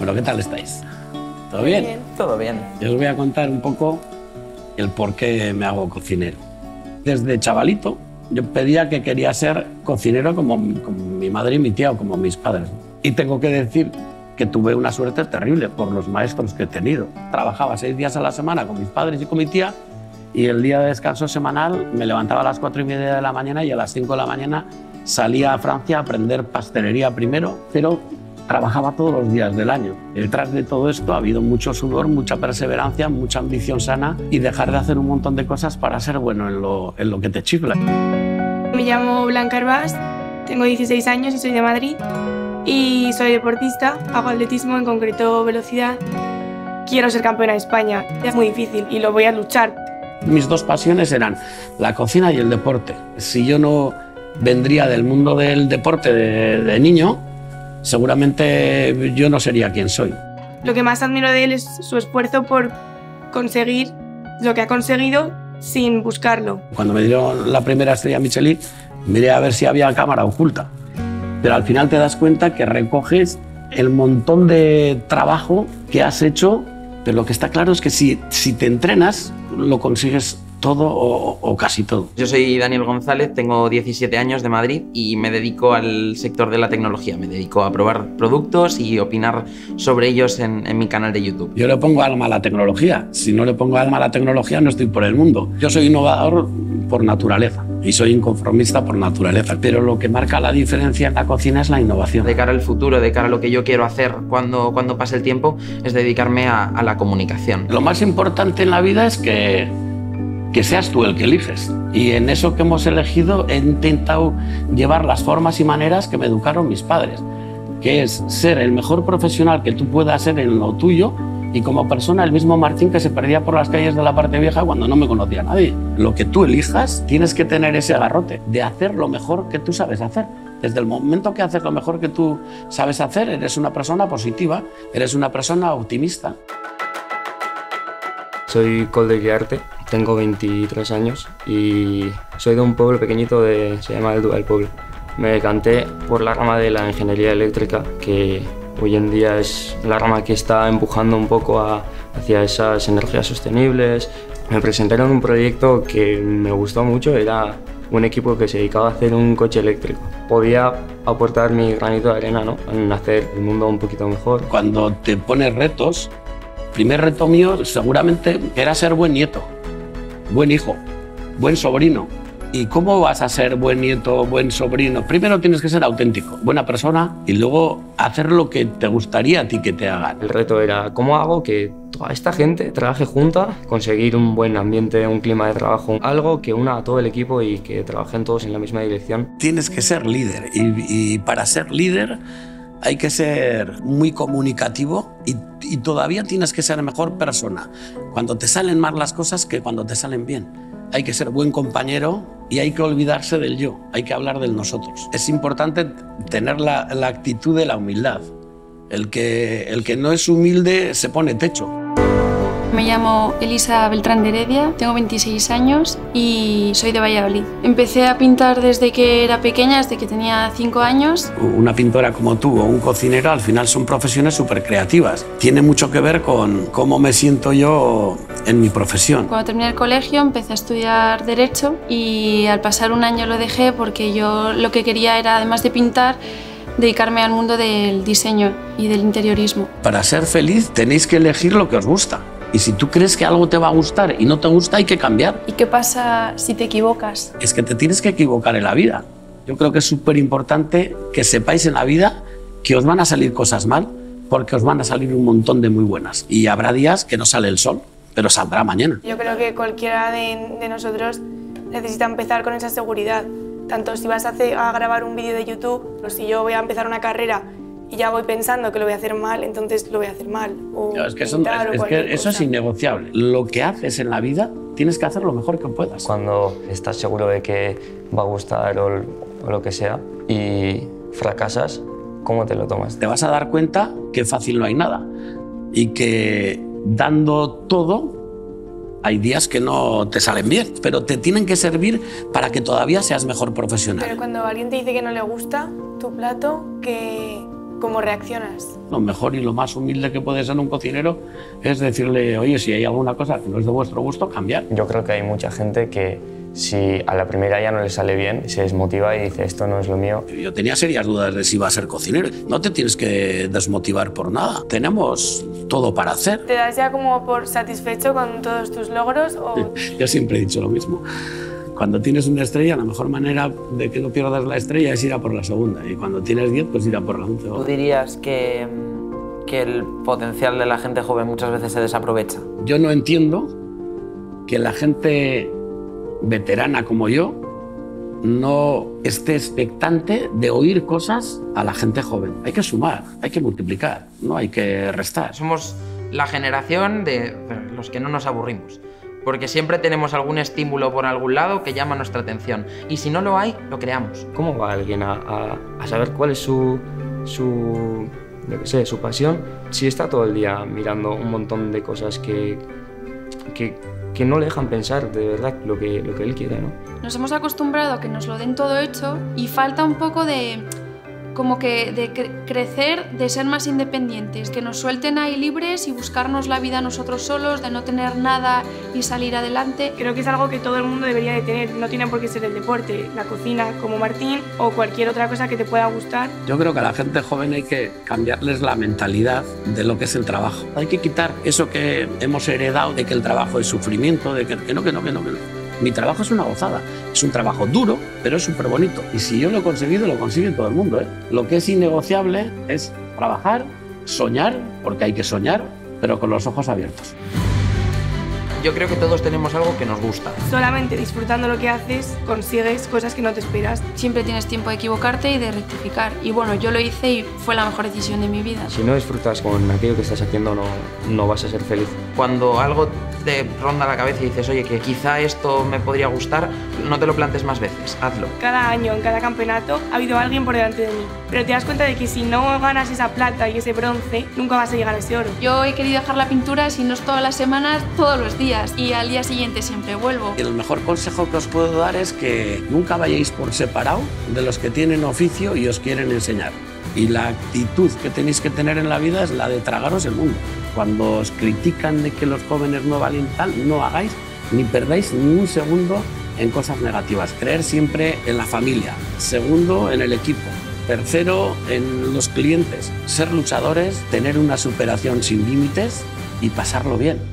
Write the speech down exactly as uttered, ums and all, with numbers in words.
Bueno, ¿qué tal estáis? ¿Todo bien? Bien, todo bien. Yo os voy a contar un poco el por qué me hago cocinero. Desde chavalito yo pedía que quería ser cocinero como, como mi madre y mi tía o como mis padres. Y tengo que decir que tuve una suerte terrible por los maestros que he tenido. Trabajaba seis días a la semana con mis padres y con mi tía y el día de descanso semanal me levantaba a las cuatro y media de la mañana y a las cinco de la mañana salía a Francia a aprender pastelería primero, pero trabajaba todos los días del año. Detrás de todo esto ha habido mucho sudor, mucha perseverancia, mucha ambición sana y dejar de hacer un montón de cosas para ser bueno en lo, en lo que te chifla. Me llamo Blanca Herbás, tengo dieciséis años y soy de Madrid y soy deportista, hago atletismo, en concreto velocidad. Quiero ser campeona de España, es muy difícil y lo voy a luchar. Mis dos pasiones eran la cocina y el deporte. Si yo no vendría del mundo del deporte de, de niño, seguramente yo no sería quien soy. Lo que más admiro de él es su esfuerzo por conseguir lo que ha conseguido sin buscarlo. Cuando me dieron la primera estrella Michelin, miré a ver si había cámara oculta. Pero al final te das cuenta que recoges el montón de trabajo que has hecho, pero lo que está claro es que si, si te entrenas, lo consigues todo o, o casi todo. Yo soy Daniel González, tengo diecisiete años, de Madrid y me dedico al sector de la tecnología. Me dedico a probar productos y opinar sobre ellos en, en mi canal de YouTube. Yo le pongo alma a la tecnología. Si no le pongo alma a la tecnología, no estoy por el mundo. Yo soy innovador por naturaleza y soy inconformista por naturaleza. Pero lo que marca la diferencia en la cocina es la innovación. De cara al futuro, de cara a lo que yo quiero hacer cuando, cuando pase el tiempo, es dedicarme a, a la comunicación. Lo más importante en la vida es que que seas tú el que eliges. Y en eso que hemos elegido he intentado llevar las formas y maneras que me educaron mis padres, que es ser el mejor profesional que tú puedas ser en lo tuyo y como persona el mismo Martín que se perdía por las calles de la parte vieja cuando no me conocía a nadie. Lo que tú elijas, tienes que tener ese agarrote de hacer lo mejor que tú sabes hacer. Desde el momento que haces lo mejor que tú sabes hacer, eres una persona positiva, eres una persona optimista. Soy Coldo Iriarte, tengo veintitrés años y soy de un pueblo pequeñito, de, se llama El del Pueblo. Me decanté por la rama de la ingeniería eléctrica, que hoy en día es la rama que está empujando un poco a, hacia esas energías sostenibles. Me presentaron un proyecto que me gustó mucho, era un equipo que se dedicaba a hacer un coche eléctrico. Podía aportar mi granito de arena, ¿no?, en hacer el mundo un poquito mejor. Cuando te pones retos, el primer reto mío seguramente era ser buen nieto, buen hijo, buen sobrino. ¿Y cómo vas a ser buen nieto, buen sobrino? Primero tienes que ser auténtico, buena persona y luego hacer lo que te gustaría a ti que te hagan. El reto era cómo hago que toda esta gente trabaje junta, conseguir un buen ambiente, un clima de trabajo, algo que una a todo el equipo y que trabajen todos en la misma dirección. Tienes que ser líder y, y para ser líder hay que ser muy comunicativo y, y todavía tienes que ser mejor persona cuando te salen mal las cosas que cuando te salen bien. Hay que ser buen compañero y hay que olvidarse del yo, hay que hablar del nosotros. Es importante tener la, la actitud de la humildad. El que, el que no es humilde se pone techo. Me llamo Elisa Beltrán de Heredia, tengo veintiséis años y soy de Valladolid. Empecé a pintar desde que era pequeña, desde que tenía cinco años. Una pintora como tú o un cocinero al final son profesiones súper creativas. Tiene mucho que ver con cómo me siento yo en mi profesión. Cuando terminé el colegio empecé a estudiar Derecho y al pasar un año lo dejé porque yo lo que quería era, además de pintar, dedicarme al mundo del diseño y del interiorismo. Para ser feliz tenéis que elegir lo que os gusta. Y si tú crees que algo te va a gustar y no te gusta, hay que cambiar. ¿Y qué pasa si te equivocas? Es que te tienes que equivocar en la vida. Yo creo que es súper importante que sepáis en la vida que os van a salir cosas mal porque os van a salir un montón de muy buenas. Y habrá días que no sale el sol, pero saldrá mañana. Yo creo que cualquiera de, de nosotros necesita empezar con esa seguridad. Tanto si vas a, hacer, a grabar un vídeo de YouTube, o si yo voy a empezar una carrera y ya voy pensando que lo voy a hacer mal, entonces lo voy a hacer mal. O no, es que, son, es, es que eso es innegociable. Lo que haces en la vida tienes que hacer lo mejor que puedas. Cuando estás seguro de que va a gustar o, o lo que sea y fracasas, ¿cómo te lo tomas? Te vas a dar cuenta que fácil no hay nada y que dando todo hay días que no te salen bien, pero te tienen que servir para que todavía seas mejor profesional. Pero cuando alguien te dice que no le gusta tu plato, que cómo reaccionas. Lo mejor y lo más humilde que puede ser un cocinero es decirle, oye, si hay alguna cosa que no es de vuestro gusto, cambiar. Yo creo que hay mucha gente que si a la primera ya no le sale bien, se desmotiva y dice, esto no es lo mío. Yo tenía serias dudas de si iba a ser cocinero. No te tienes que desmotivar por nada. Tenemos todo para hacer. ¿Te das ya como por satisfecho con todos tus logros? O... Yo siempre he dicho lo mismo. Cuando tienes una estrella, la mejor manera de que no pierdas la estrella es ir a por la segunda. Y cuando tienes diez, pues ir a por la once. ¿Tú dirías que, que el potencial de la gente joven muchas veces se desaprovecha? Yo no entiendo que la gente veterana como yo no esté expectante de oír cosas a la gente joven. Hay que sumar, hay que multiplicar, no hay que restar. Somos la generación de los que no nos aburrimos, porque siempre tenemos algún estímulo por algún lado que llama nuestra atención, y si no lo hay, lo creamos. ¿Cómo va alguien a, a, a saber cuál es su, su, yo qué sé, su pasión si está todo el día mirando un montón de cosas que, que, que no le dejan pensar de verdad lo que, lo que él quiere, ¿no? Nos hemos acostumbrado a que nos lo den todo hecho y falta un poco de, como que de cre- crecer, de ser más independientes, que nos suelten ahí libres y buscarnos la vida nosotros solos, de no tener nada y salir adelante. Creo que es algo que todo el mundo debería de tener. No tiene por qué ser el deporte, la cocina como Martín o cualquier otra cosa que te pueda gustar. Yo creo que a la gente joven hay que cambiarles la mentalidad de lo que es el trabajo. Hay que quitar eso que hemos heredado de que el trabajo es sufrimiento, de que, que no, que no, que no, que no. Mi trabajo es una gozada. Es un trabajo duro, pero es súper bonito. Y si yo lo he conseguido, lo consigue todo el mundo, ¿eh? Lo que es innegociable es trabajar, soñar, porque hay que soñar, pero con los ojos abiertos. Yo creo que todos tenemos algo que nos gusta. Solamente disfrutando lo que haces consigues cosas que no te esperas. Siempre tienes tiempo de equivocarte y de rectificar. Y bueno, yo lo hice y fue la mejor decisión de mi vida. Si no disfrutas con aquello que estás haciendo, no, no vas a ser feliz. Cuando algo te ronda la cabeza y dices, oye, que quizá esto me podría gustar, no te lo plantes más veces, hazlo. Cada año, en cada campeonato, ha habido alguien por delante de mí. Pero te das cuenta de que si no ganas esa plata y ese bronce, nunca vas a llegar a ese oro. Yo he querido dejar la pintura, si no es todas las semanas, todos los días. Y al día siguiente siempre vuelvo. Y el mejor consejo que os puedo dar es que nunca vayáis por separado de los que tienen oficio y os quieren enseñar. Y la actitud que tenéis que tener en la vida es la de tragaros el mundo. Cuando os critican de que los jóvenes no valen tal, no hagáis ni perdáis ni un segundo en cosas negativas. Creer siempre en la familia. Segundo, en el equipo. Tercero, en los clientes. Ser luchadores, tener una superación sin límites y pasarlo bien.